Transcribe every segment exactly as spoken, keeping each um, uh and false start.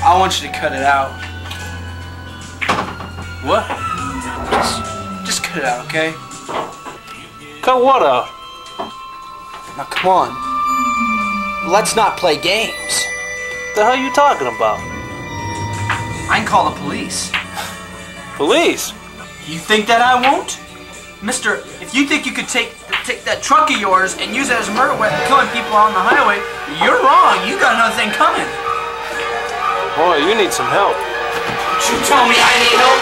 I want you to cut it out. What? Just, just cut it out, okay? Cut what out? Now come on. Let's not play games. What the hell are you talking about? I can call the police. Police? You think that I won't? Mister, if you think you could take take that truck of yours and use it as a murder weapon killing people on the highway, you're wrong. You got another thing coming. Boy, you need some help. You tell me I need help?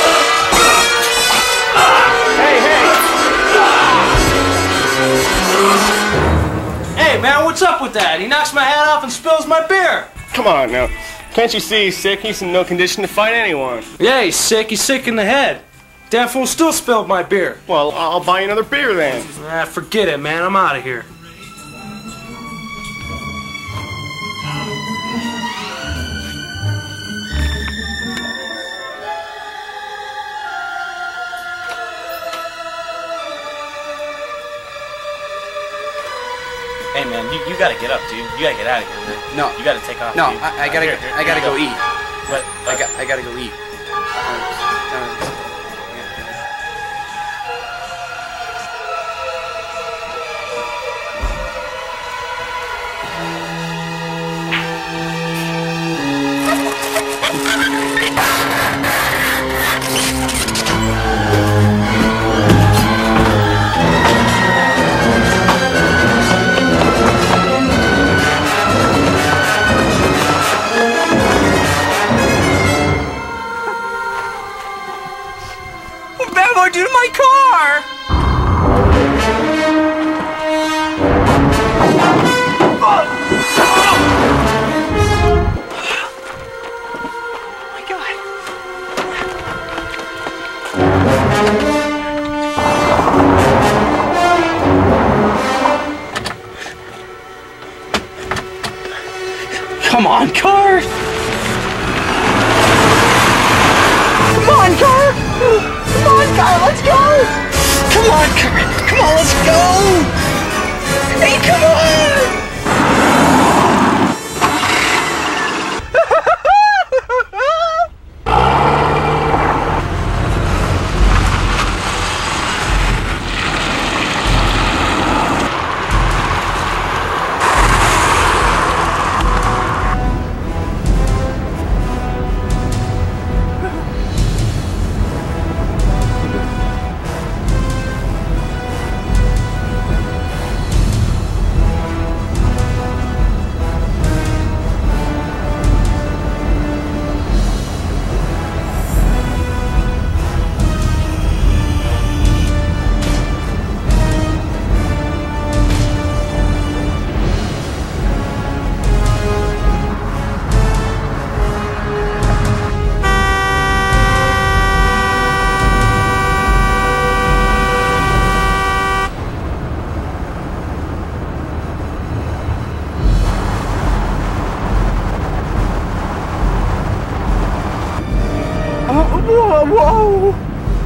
Hey, hey! Hey, man, what's up with that? He knocks my hat off and spills my beer. Come on now. Can't you see he's sick? He's in no condition to fight anyone. Yeah, he's sick. He's sick in the head. Damn fool still spilled my beer. Well, I'll buy you another beer then. Ah, forget it, man. I'm out of here. Hey man, you, you gotta get up, dude. You gotta get out of here, man. No. You gotta take off. No, dude. I, I gotta Here, go, here, I gotta here go you eat. What? I got I gotta go eat. What do to my car? Oh my God. Come on, car. Come on, car. Come on, car, let's go! Come on, car! Come on, let's go! Hey, come on! Whoa, whoa!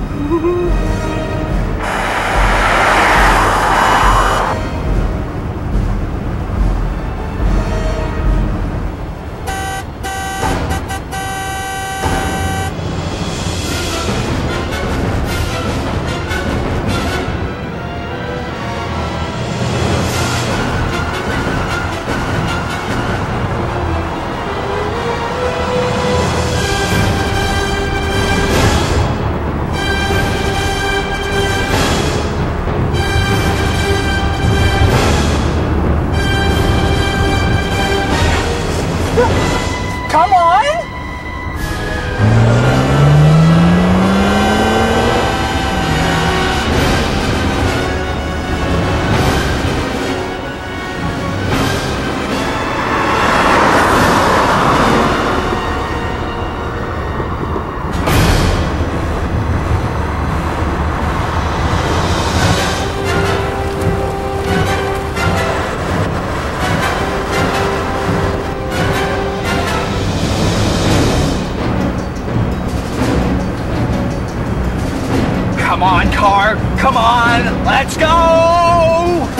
Come on! Come on, car! Come on! Let's go!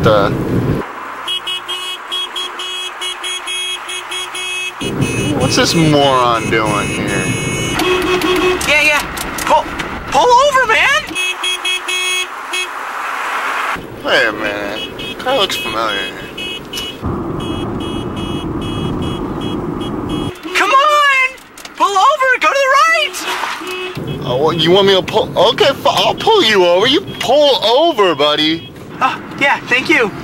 uh... What's this moron doing here? Yeah, yeah. Pull, pull over, man. Wait a minute. Kind of looks familiar. Come on! Pull over! Go to the right! Oh, well, you want me to pull? Okay, I'll pull you over. You pull over, buddy. Oh, yeah, thank you.